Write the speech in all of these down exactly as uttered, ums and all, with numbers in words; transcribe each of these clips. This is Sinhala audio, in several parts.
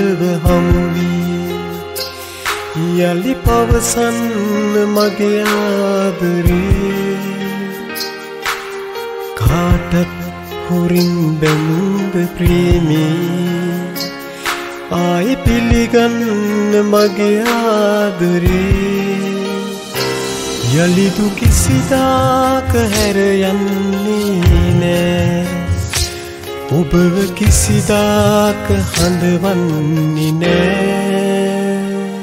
ඔබව හමුවී යලි පවසන්න මගේ ආදරේ කාටත් හොරින් බැඳ ප්‍රේමී ආයි පිළිගන්න මගේ ආදරේ යලිදු කිසිදාක හැර යන්නේ නෑ ඔබව කිසිදාක හඳවන්නේ නෑ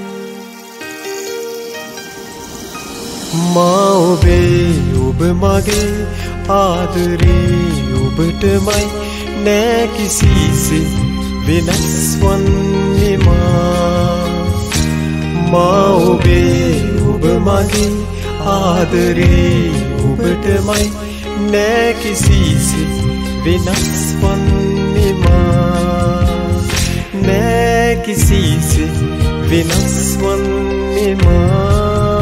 මා ඔබේ ඔබ මගේ ආදරේ ඔබටමයි නෑ කිසිසෙත් වෙනස් වන්නේ මා මා ඔබේ ඔබ මගේ ආදරේ ඔබටමයි නෑ කිසිසෙත් වෙනස් වන්නේ මා නෑ කිසිසෙත් වෙනස් වන්නේ මා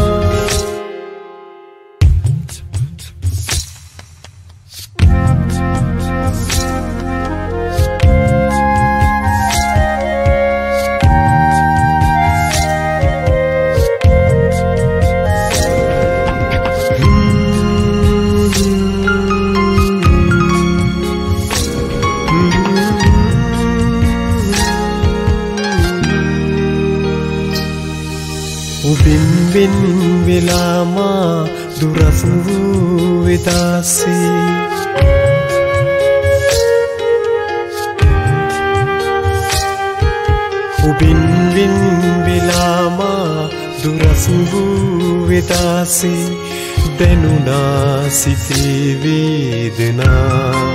ඔබින් වෙන් වෙලා මා දුරස් වූ විදාසේ ඔබින් වෙන් වෙලා මා දුරස් වූ විදාසේ දැනුණා සිතේ වේදනා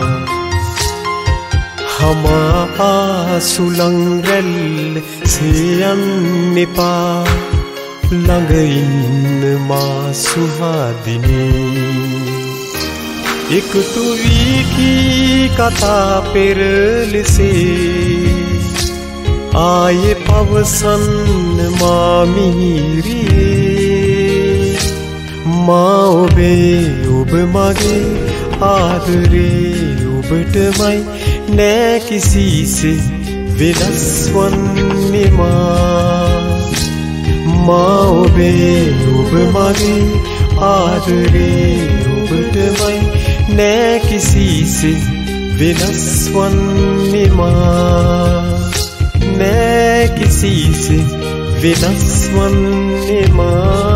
හමා ආසුලං රැල්ල සියන් එපා ළඟ ඉන්න මා සුහාදිනී එකතු වී කී කතා පෙරලෙසේ ආයේ පවසන්න මා මිහිරියේ මා ඔබේ ඔබ මගේ ආදරේ ඔබටමයි නෑ කිසිසෙත් වෙනස් වන්නේ මා මා ඔබේ ඔබ මගේ ආදරේ ඔබටමයි නෑ කිසිසෙත් වෙනස් වන්නේ මා නෑ කිසිසෙත් වෙනස් වන්නේ මා